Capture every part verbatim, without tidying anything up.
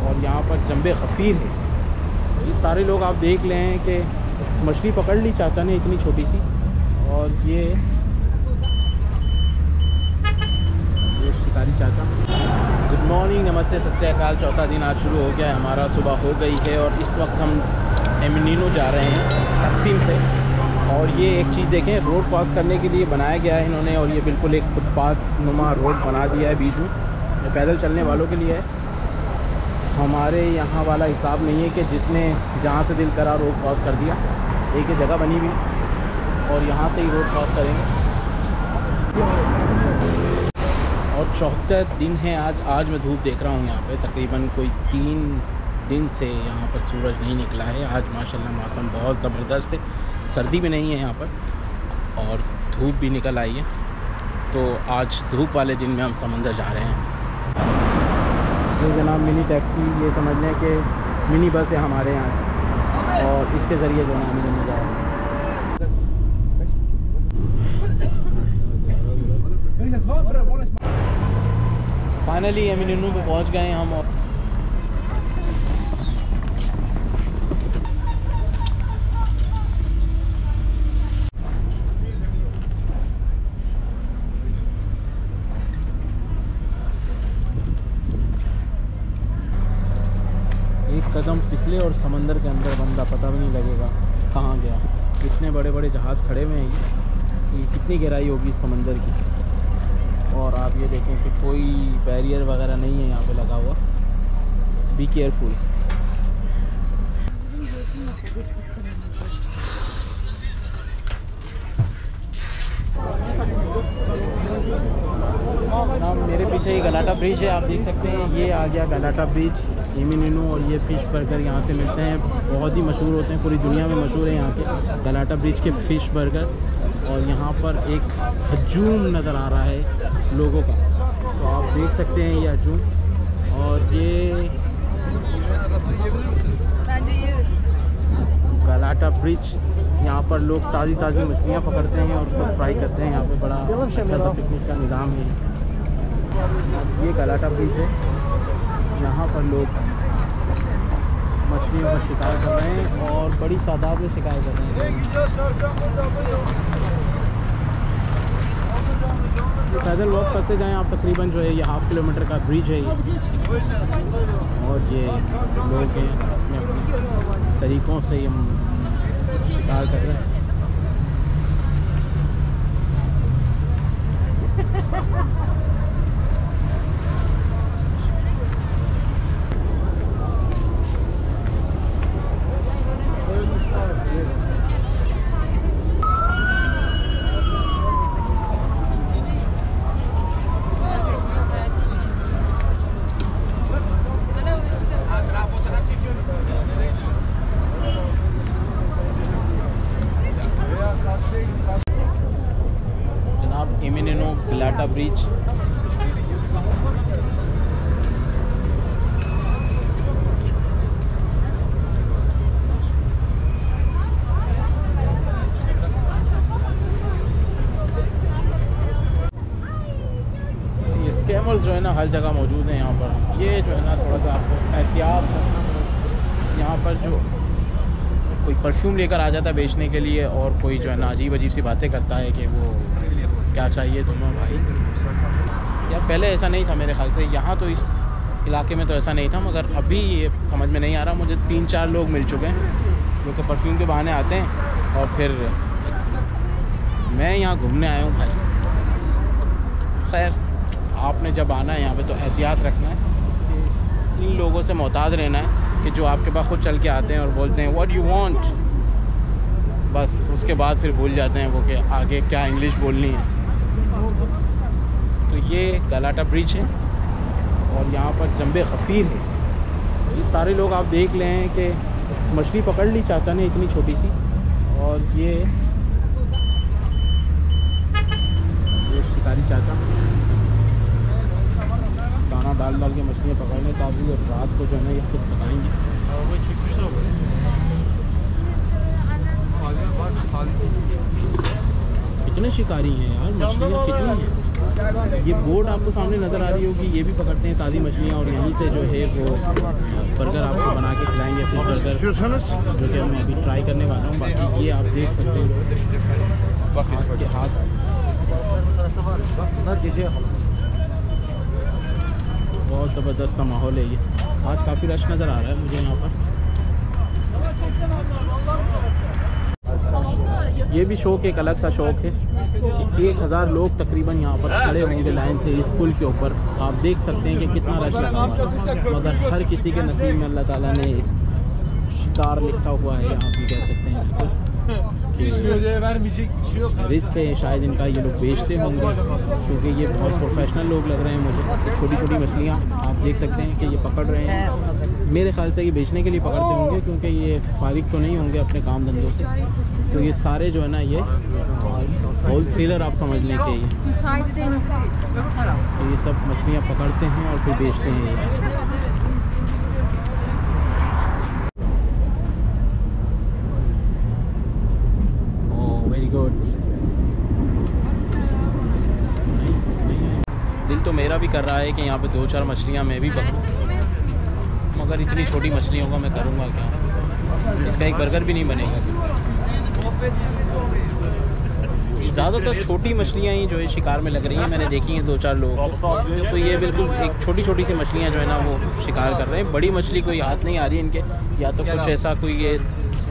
और यहाँ पर जंबे खफीर है। ये सारे लोग आप देख लें कि मछली पकड़ ली चाचा ने इतनी छोटी सी। और ये ये शिकारी चाचा। गुड मॉर्निंग, नमस्ते, सत श्री अकाल। चौथा दिन आज शुरू हो गया है हमारा, सुबह हो गई है और इस वक्त हम एमिनिनो जा रहे हैं तकसीम से। और ये एक चीज़ देखें, रोड क्रॉस करने के लिए बनाया गया है इन्होंने, और ये बिल्कुल एक फुटपाथ नुमा रोड बना दिया है बीच में, ये पैदल चलने वालों के लिए है। हमारे यहाँ वाला हिसाब नहीं है कि जिसने जहाँ से दिल करा रोड क्रॉस कर दिया, एक ही जगह बनी हुई और यहाँ से ही रोड क्रॉस करेंगे। और चौहत्तर दिन है आज। आज मैं धूप देख रहा हूँ यहाँ पे, तकरीबन कोई तीन दिन से यहाँ पर सूरज नहीं निकला है। आज माशाल्लाह मौसम बहुत ज़बरदस्त है, सर्दी भी नहीं है यहाँ पर और धूप भी निकल आई है। तो आज धूप वाले दिन में हम समंदर जा रहे हैं। ये जनाब मिनी टैक्सी, ये समझ लें कि मिनी बस है हमारे यहाँ, और इसके ज़रिए जो है हम लेने जा रहे हैं। फाइनली एमिनिनो पे पहुँच गए हम। और एक कदम पिछले और समंदर के अंदर बंदा पता भी नहीं लगेगा कहाँ गया। कितने बड़े बड़े जहाज़ खड़े हुए हैं, ये कितनी गहराई होगी इस समंदर की। और आप ये देखें कि कोई बैरियर वगैरह नहीं है यहाँ पे लगा हुआ। Be careful. ना मेरे पीछे ही गलाटा ब्रिज है, आप देख सकते हैं। ये आ गया गलाटा ब्रिज एमिनिनो। और ये फ़िश बर्गर यहाँ से मिलते हैं, बहुत ही मशहूर होते हैं, पूरी दुनिया में मशहूर है यहाँ के गलाटा ब्रिज के फ़िश बर्गर। और यहाँ पर एक हजूम नज़र आ रहा है लोगों का, तो आप देख सकते हैं ये हजूम। और ये गलाटा ब्रिज, यहाँ पर लोग ताज़ी ताज़ी मछलियाँ पकड़ते हैं और उसको फ्राई करते हैं। यहाँ पे बड़ा अच्छा सा पिकनिक का निज़ाम है। ये गलाटा ब्रिज है, यहाँ पर लोग मछलियों का शिकार कर रहे हैं और बड़ी तादाद में शिकार कर रहे हैं। पैदल वॉक करते जाएं आप, तकरीबन जो है ये हाफ़ किलोमीटर का ब्रिज है ये। और ये लोग हैं अपने अपने तरीक़ों से ये शिकार कर रहे हैं। जनाब एमिनिनो गलाटा ब्रिज। ये स्कैमर्स जो है ना हर जगह मौजूद हैं यहाँ पर। ये जो है ना थोड़ा सा आपको एहतियात, यहाँ पर जो कोई परफ्यूम लेकर आ जाता है बेचने के लिए, और कोई जो है ना अजीब अजीब सी बातें करता है कि वो क्या चाहिए तुम्हें भाई। यार पहले ऐसा नहीं था मेरे ख्याल से, यहाँ तो इस इलाके में तो ऐसा नहीं था, मगर अभी ये समझ में नहीं आ रहा। मुझे तीन चार लोग मिल चुके हैं जो कि परफ्यूम के बहाने आते हैं, और फिर मैं यहाँ घूमने आया हूँ भाई। खैर आपने जब आना है यहाँ पे तो एहतियात रखना है, इन लोगों से मोहताज रहना है कि जो आपके पास खुद चल के आते हैं और बोलते हैं व्हाट यू वांट, बस उसके बाद फिर भूल जाते हैं वो कि आगे क्या इंग्लिश बोलनी है। तो ये गलाटा ब्रिज है और यहाँ पर जंबे खफीर है। ये सारे लोग आप देख लें कि मछली पकड़ ली चाचा ने इतनी छोटी सी। और ये ये शिकारी चाचा दाना डाल डाल के मछलियाँ पकड़ने ताकि और रात को जो है ना ये खुद पकाएंगे। कितने शिकारी हैं यार, मछलियाँ कितनी हैं। ये बोर्ड आपको सामने नज़र आ रही होगी, ये भी पकड़ते हैं ताज़ी मछलियाँ और यहीं से जो है वो बर्गर आपको बना के खिलाएंगे, फिश बर्गर, जो कि मैं अभी ट्राई करने वाला हूँ। बाकी ये आप देख सकते हैं आपके हाथ, बहुत ज़बरदस्त सा माहौल है ये। आज काफ़ी रश नज़र आ रहा है मुझे यहाँ पर। ये भी शौक एक अलग सा शौक़ है कि एक हज़ार लोग तकरीबन यहाँ पर खड़े होंगे लाइन से इस पुल के ऊपर। आप देख सकते हैं कि कितना रश लगा हुआ है, मगर हर किसी के नसीब में अल्लाह ताला ने एक शिकार लिखा हुआ है, यहाँ भी कह सकते हैं रिस्क है शायद इनका, ये लोग बेचते होंगे क्योंकि ये बहुत प्रोफेशनल लोग लग रहे हैं मुझे। छोटी छोटी मछलियाँ आप देख सकते हैं कि ये पकड़ रहे हैं, मेरे ख्याल से ये बेचने के लिए पकड़ते होंगे क्योंकि ये फारिग तो नहीं होंगे अपने काम धंधों से। तो ये सारे जो है ना ये होल सेलर आप समझ लें कि ये तो ये सब मछलियाँ पकड़ते हैं और फिर बेचते हैं। गुड, दिल तो मेरा भी कर रहा है कि यहाँ पे दो चार मछलियाँ मैं भी पकड़ूँ, मगर इतनी छोटी मछलियों का मैं करूँगा क्या, इसका एक बर्गर भी नहीं बनेगा। ज़्यादातर छोटी मछलियाँ ही जो है शिकार में लग रही हैं, मैंने देखी हैं दो चार लोग, तो ये बिल्कुल एक छोटी छोटी सी मछलियाँ जो है ना वो शिकार कर रहे हैं। बड़ी मछली कोई हाथ नहीं आ रही इनके, या तो कुछ ऐसा कोई ये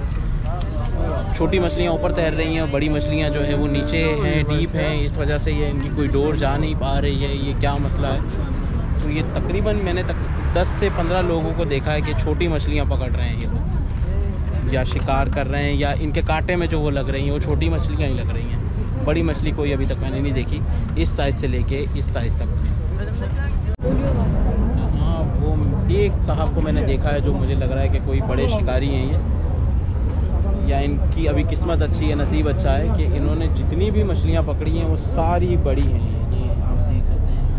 छोटी मछलियाँ ऊपर तैर रही हैं, बड़ी मछलियाँ जो है वो नीचे हैं, डीप हैं, इस वजह से ये इनकी कोई डोर जा नहीं पा रही है। ये क्या मसला है? तो ये तकरीबन मैंने तक दस से पंद्रह लोगों को देखा है कि छोटी मछलियाँ पकड़ रहे हैं ये लोग, या शिकार कर रहे हैं, या इनके कांटे में जो वो लग रही हैं वो छोटी मछलियाँ ही लग रही हैं। बड़ी मछली कोई अभी तक मैंने नहीं देखी इस साइज़ से लेके इस साइज़ तक। हाँ, वो एक साहब को मैंने देखा है जो मुझे लग रहा है कि कोई बड़े शिकारी हैं ये, या इनकी अभी किस्मत अच्छी है, नसीब अच्छा है कि इन्होंने जितनी भी मछलियाँ पकड़ी हैं वो सारी बड़ी हैं। ये आप देख सकते हैं।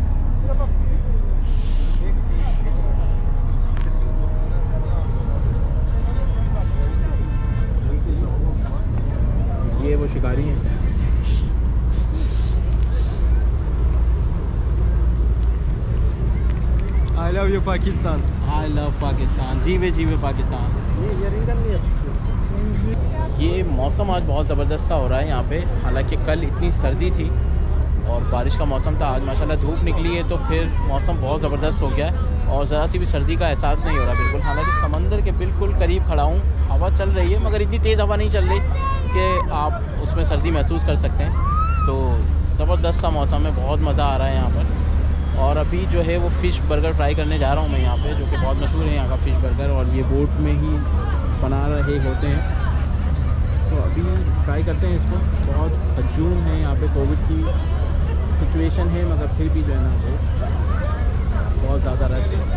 ये वो शिकारी हैं। I love you Pakistan, I love Pakistan, जीवे जीवे पाकिस्तान। ये ये रिंगन नहीं है। ये मौसम आज बहुत ज़बरदस्त सा हो रहा है यहाँ पे, हालांकि कल इतनी सर्दी थी और बारिश का मौसम था, आज माशाल्लाह धूप निकली है तो फिर मौसम बहुत ज़बरदस्त हो गया और ज़रा सी भी सर्दी का एहसास नहीं हो रहा बिल्कुल। हालांकि समंदर के बिल्कुल करीब खड़ा हूँ, हवा चल रही है मगर इतनी तेज़ हवा नहीं चल रही कि आप उसमें सर्दी महसूस कर सकते हैं। तो ज़बरदस्त सा मौसम है, बहुत मज़ा आ रहा है यहाँ पर। और अभी जो है वो फ़िश बर्गर ट्राई करने जा रहा हूँ मैं यहाँ पे, जो कि बहुत मशहूर है यहाँ का फ़िश बर्गर, और ये बोट में ही बना रहे होते हैं। तो अभी ट्राई करते हैं इसको। बहुत हजूम है यहाँ पे, कोविड की सिचुएशन है मगर फिर भी जो है ना वो बहुत ज़्यादा रश है।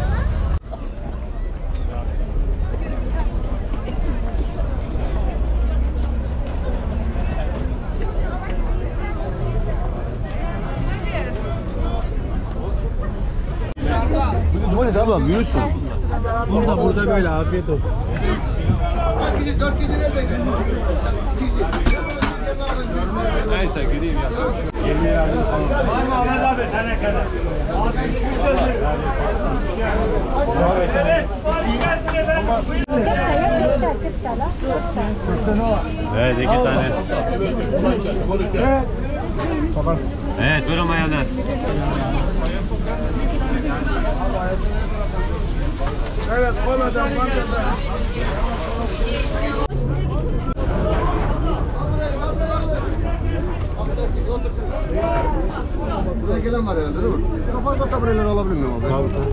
Böyle de abla büyüsün. Burada burada böyle afiyet olsun. dört kişi neredeydi? iki kişi. Neyse gideyim ya. yirmi lira aldım. Var mı Ahmet abi? Tenekede. Abi üç özür. Evet. Evet, iki tane. Evet, buyurun mayonez. Evet, koymadan koymadan. Buraya gelen var herhalde değil mi? Çok fazla tabureler alabilir miyim abi? Tabii tabii.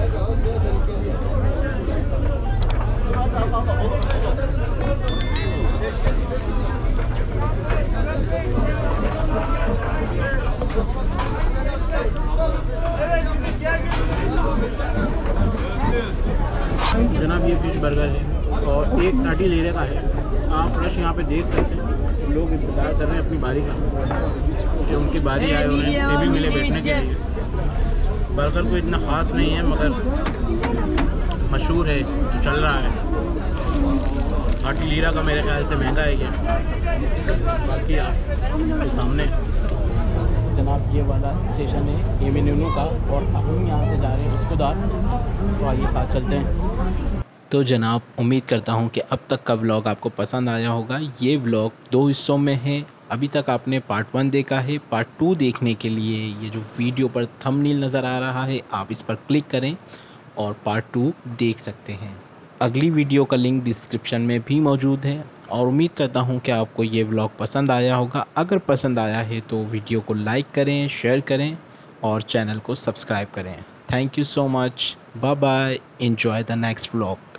जनाब ये fish burger है और एक thirty लेने का है। आप rush यहाँ पे देख सकते हैं, लोग इंतज़ार कर रहे हैं अपनी बारी का कि उनकी बारी आए हुए हैं, टेबल मिले बैठने के लिए। बर्गर कोई इतना ख़ास नहीं है मगर मशहूर है, चल रहा है। थर्टी लीरा का मेरे ख्याल से महंगा है ये। बाकी आपके सामने जनाब ये वाला स्टेशन है एमिनू का, और हम यहाँ से जा रहे हैं उसकुदार। तो आइए साथ चलते हैं। तो जनाब उम्मीद करता हूँ कि अब तक का व्लॉग आपको पसंद आया होगा। ये व्लॉग दो हिस्सों में है। अभी तक आपने पार्ट वन देखा है। पार्ट टू देखने के लिए ये जो वीडियो पर थंबनेल नज़र आ रहा है, आप इस पर क्लिक करें और पार्ट टू देख सकते हैं। अगली वीडियो का लिंक डिस्क्रिप्शन में भी मौजूद है। और उम्मीद करता हूँ कि आपको ये व्लॉग पसंद आया होगा। अगर पसंद आया है तो वीडियो को लाइक करें, शेयर करें और चैनल को सब्सक्राइब करें। Thank you so much. Bye bye. Enjoy the next vlog.